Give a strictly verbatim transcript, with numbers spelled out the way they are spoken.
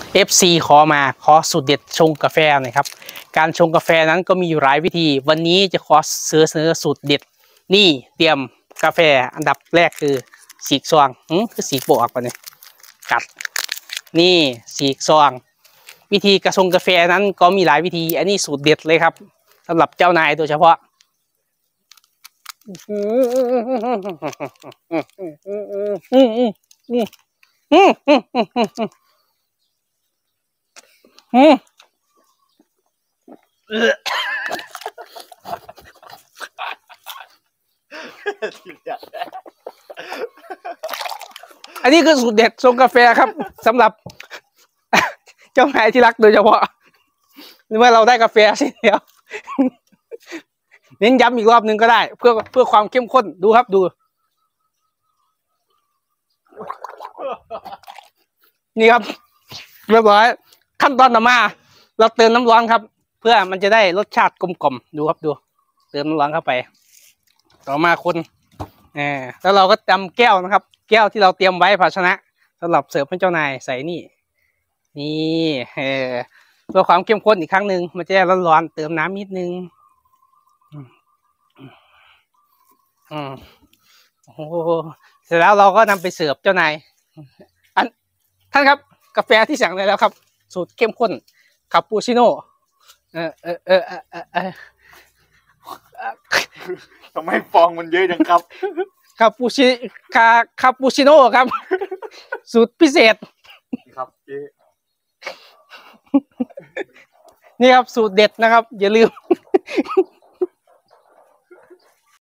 เอฟ ซี ขอมาขอสูตรเด็ดชงกาแฟหน่อยครับการชงกาแฟนั้นก็มีอยู่หลายวิธีวันนี้จะขอเสนอสูตรเด็ดนี่เตรียมกาแฟอันดับแรกคือสีกซองอืมคือสีโปะออกไปเนี่ยกัดนี่สีกซองวิธีกระชงกาแฟนั้นก็มีหลายวิธีอันนี้สูตรเด็ดเลยครับสำหรับเจ้านายโดยเฉพาะอันนี้คือสูตรเด็ดชงกาแฟครับสำหรับเจ้านายที่รักโดยเฉพาะเมื่อเราได้กาแฟเสร็จแล้วเน้นย้ำอีกรอบนึงก็ได้เพื่อเพื่อความเข้มข้นดูครับดูนี่ครับเรียบร้อยขั้นตอนต่อมาเราเติมน้ำร้อนครับเพื่อมันจะได้รสชาติกลมกล่อมดูครับดูเติมน้ำร้อนเข้าไปต่อมาคนเออแล้วเราก็จำแก้วนะครับแก้วที่เราเตรียมไว้ภาชนะสำหรับเสิร์ฟให้เจ้านายใส่นี่นี่เออเพื่อความเข้มข้นอีกครั้งหนึ่งมันจะได้ร้อนๆเติมน้ำนิดนึงอืมโอ้โหเสร็จแล้วเราก็นำไปเสิร์ฟเจ้านายอันท่านครับกาแฟที่สั่งเลยแล้วครับสูตรเข้มข้นคาปูชิโน่เออเออเออเออเออทำไมฟองมันเยอะจังครับคาปูชิคาคาปูชิโน่ครับสูตรพิเศษครับเจ๊นี่ครับสูตรเด็ดนะครับอย่าลืม